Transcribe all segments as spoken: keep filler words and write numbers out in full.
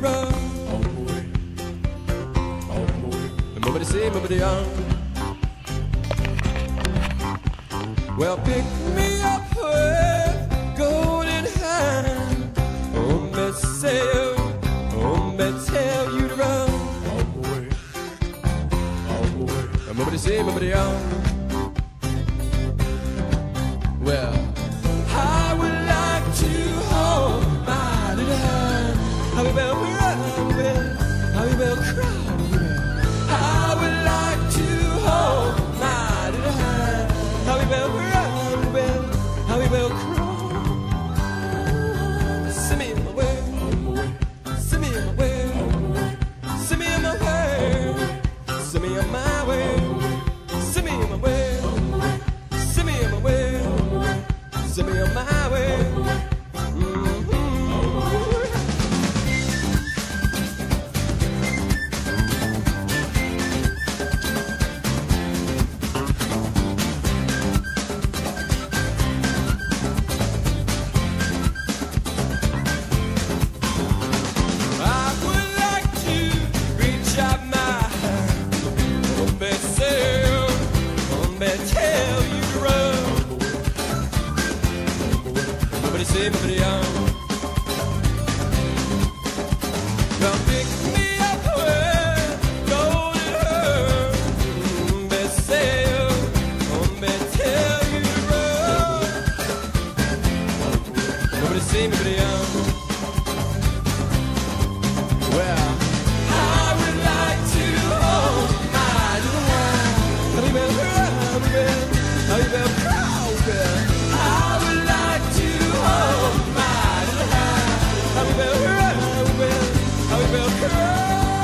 run. Move it, see, move it on. Well, pick me up with golden hand. Oh, me say, oh, me tell you to run. Move it, see, move it on. Well, I would like to hold my little hand. How we will run, how we will cry. I would like to hold my little hand. How we will run, how we will cry. Send me in my way, send me in my way, send me in my way, send me on my way, send me in my way, send me in my way, send me on my way. Everybody on. Well, pick me up with golden hair. Me say, me tell you to run. Nobody see me, everybody on. Well, I would like to hold my little hand. How you been, how you been, how you been, how you been? I would like to hold my little hand. How we will, how we will, how we will cry.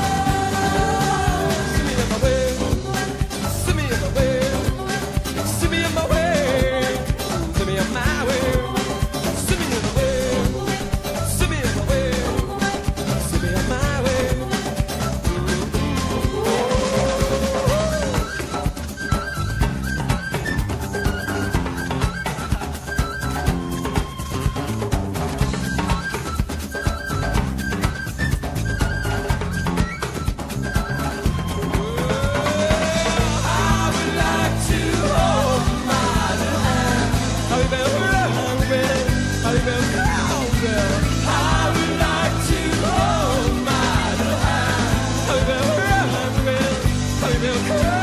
See me in my way, see me in my way, see me in my way, see me in my way, see me in my way, see me in my way, see me in my way. I would like to hold my little hand. How we will, how we will, how we will.